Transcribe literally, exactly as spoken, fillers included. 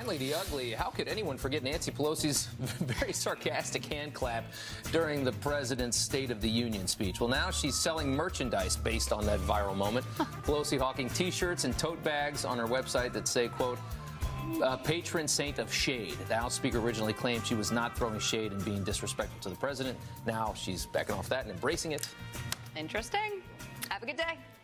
finally, the ugly. How could anyone forget Nancy Pelosi's very sarcastic hand clap during the president's State of the Union speech? Well, now she's selling merchandise based on that viral moment. Pelosi hawking T-shirts and tote bags on her website that say, quote, Uh, patron saint of shade. The House Speaker originally claimed she was not throwing shade and being disrespectful to the president. Now she's backing off that and embracing it. Interesting. Have a good day.